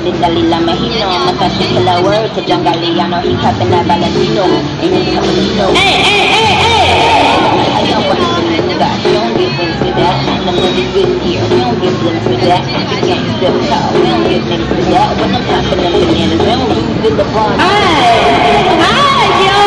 the Dalila Mahino. I'm a particular word to John Galliano. He cupping that Valentino. And he's coming to I know what you got. You don't get into that. I'm another good year. You don't get into that. You can't still talk. We don't get into that. When I'm popping them bananas, they don't do the LeBron. Hi, yo.